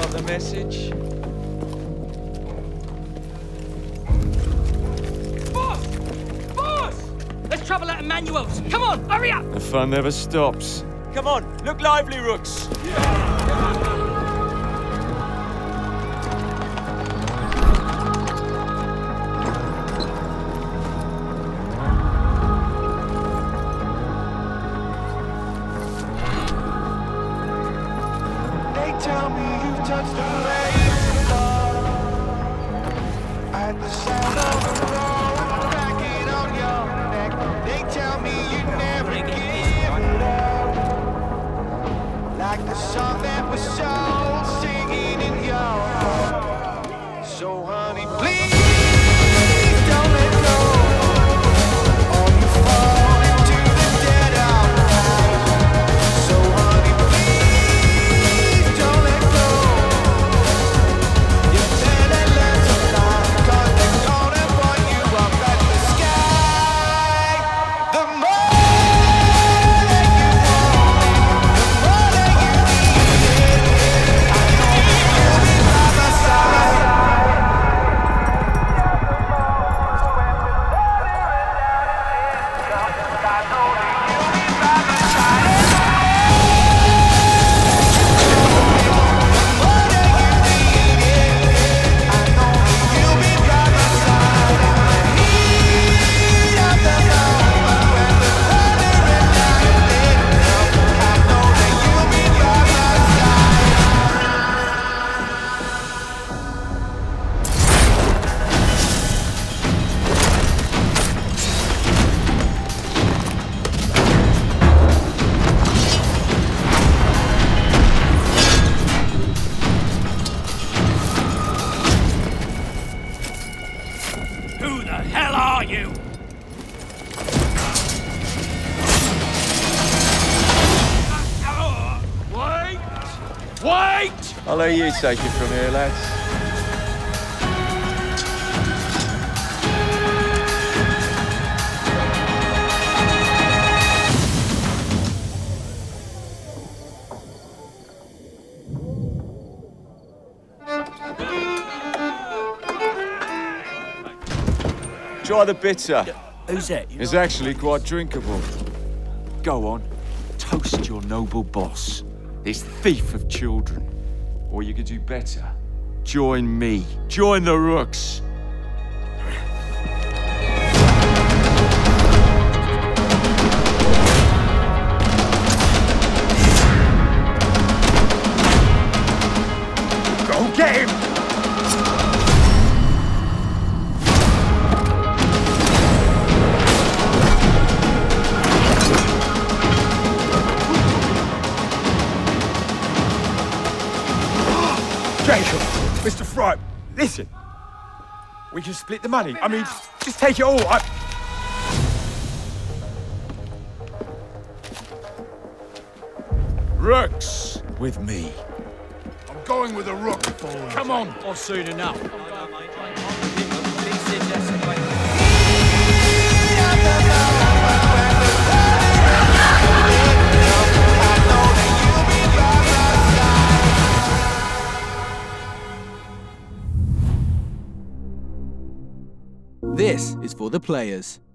Got the message? Boss! Boss! Let's travel out Emmanuel's. Come on, hurry up! The fun never stops. Come on, look lively, Rooks. Tell me you've touched the razor at the sound of the road cracking on your neck. They tell me you never give it up, like the song that was soul singing in your heart. So honey, please don't let go, or you fall into the dead of night. So honey, please don't let go. You better learn to fly, 'cause they're gonna point you up at the sky. The more that you want it, the more that you need it. I know you'll be by my side. I know that you'll be by my side. Who the hell are you? Wait! Wait! I'll let you take it from here, lads. Try the bitter. Who's that? It's actually quite drinkable. Go on, toast your noble boss, this thief of children. Or you could do better. Join me. Join the Rooks. Go get him! Jacob, Mr. Frye, listen. We can split the money. I mean, just take it all. Rooks with me. I'm going with a rook. Come on, or soon enough. This is for the players.